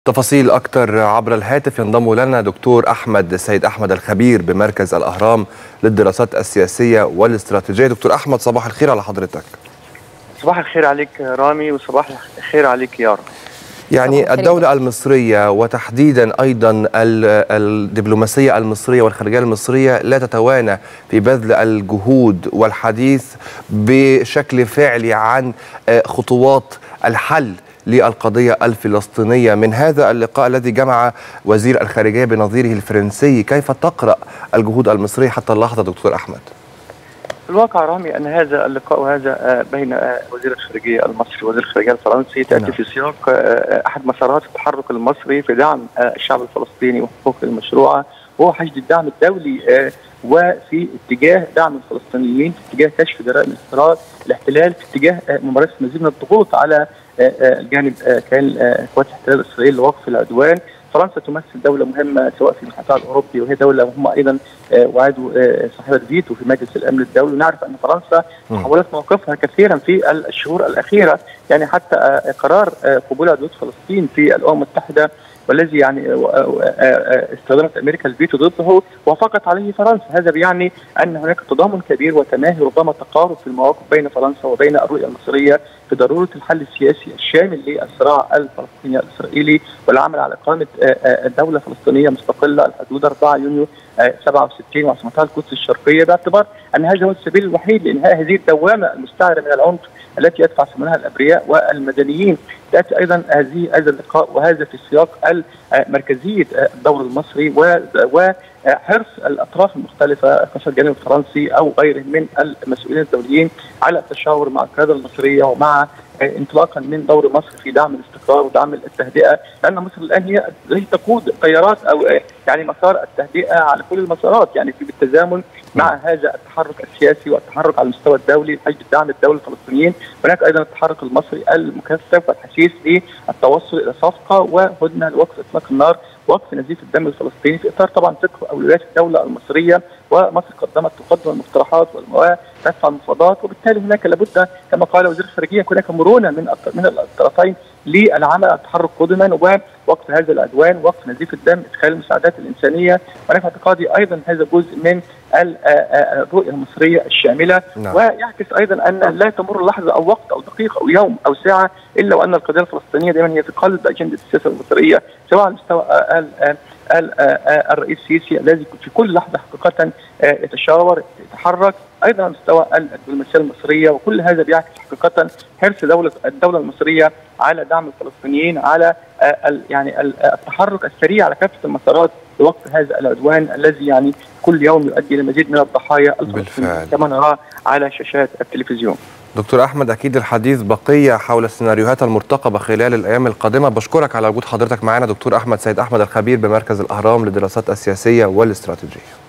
تفاصيل أكتر عبر الهاتف ينضم لنا دكتور أحمد سيد أحمد الخبير بمركز الأهرام للدراسات السياسية والاستراتيجية. دكتور أحمد، صباح الخير على حضرتك. صباح الخير عليك رامي، وصباح الخير عليك يا رب. يعني الدولة المصرية وتحديدا أيضا الدبلوماسية المصرية والخارجية المصرية لا تتوانى في بذل الجهود والحديث بشكل فعلي عن خطوات الحل للقضية الفلسطينية. من هذا اللقاء الذي جمع وزير الخارجية بنظيره الفرنسي، كيف تقرأ الجهود المصرية حتى اللحظة دكتور أحمد؟ في الواقع رامي أن هذا اللقاء وهذا بين وزير الخارجية المصري ووزير الخارجية الفرنسي تأتي في سياق أحد مسارات التحرك المصري في دعم الشعب الفلسطيني وحقوقه المشروعة، وهو حشد الدعم الدولي وفي اتجاه دعم الفلسطينيين، في اتجاه كشف جرائم الاحتلال، في اتجاه ممارسة مزيد من الضغوط على الجانب قوات الاحتلال الإسرائيلي لوقف العدوان. فرنسا تمثل دولة مهمة سواء في المحيط الأوروبي، وهي دولة مهمة أيضا وعضو صاحبة فيتو في مجلس الأمن الدولي. ونعرف أن فرنسا تحولت موقفها كثيرا في الشهور الأخيرة، يعني حتى قرار قبول عضوية فلسطين في الأمم المتحدة والذي يعني استخدمت أمريكا الفيتو ضده وافقت عليه فرنسا. هذا بيعني أن هناك تضامن كبير وتماهي، ربما تقارب في المواقف بين فرنسا وبين الرؤية المصرية في ضرورة الحل السياسي الشامل للصراع الفلسطيني الإسرائيلي والعمل على إقامة دولة فلسطينية مستقلة على حدود 4 يونيو 67 وعاصمتها القدس الشرقية، باعتبار أن هذا هو السبيل الوحيد لإنهاء هذه الدوامة المستعرة من العنف التي يدفع ثمنها الأبرياء والمدنيين. تأتي أيضا هذا اللقاء وهذا في سياق مركزية الدور المصري وحرص الأطراف المختلفة قصر الجانب الفرنسي أو غيرهم من المسؤولين الدوليين على التشاور مع القيادة المصرية ومع انطلاقا من دور مصر في دعم الاستقرار ودعم التهدئة، لأن مصر الآن هي التي تقود تيارات أو يعني مسار التهدئة على كل المسارات، يعني في بالتزامن مع هذا التحرك السياسي والتحرك على المستوى الدولي لحشد الدعم الدولي للفلسطينيين. هناك ايضا التحرك المصري المكثف والحثيث للتوصل الى صفقه وهدنه لوقف اطلاق النار، وقف نزيف الدم الفلسطيني في اطار طبعا فقه اولويات الدوله المصريه. ومصر تقدم المقترحات وتدفع المفاوضات، وبالتالي هناك لابد كما قال وزير الخارجيه هناك مرونه من الطرفين للعمل على التحرك قدما ووقف هذا العدوان، وقف نزيف الدم، ادخال المساعدات الانسانيه. وانا في اعتقادي ايضا هذا جزء من الرؤيه المصريه الشامله. ويعكس ايضا ان لا تمر لحظه او وقت او دقيقه او يوم او ساعه الا وان القضيه الفلسطينيه دائما هي في قلب اجنده السياسه المصريه، سواء على مستوى الرئيس السيسي الذي في كل لحظه حقيقه يتشاور يتحرك، ايضا على مستوى الدبلوماسيه المصريه، وكل هذا بيعكس حقيقه حرص الدوله المصريه على دعم الفلسطينيين، على يعني التحرك السريع على كافه المسارات لوقف هذا العدوان الذي يعني كل يوم يؤدي الى مزيد من الضحايا الفلسطينيين كما نراه على شاشات التلفزيون. دكتور أحمد، أكيد الحديث بقية حول السيناريوهات المرتقبة خلال الأيام القادمة. بشكرك على وجود حضرتك معنا دكتور أحمد سيد أحمد الخبير بمركز الأهرام للدراسات السياسية والاستراتيجية.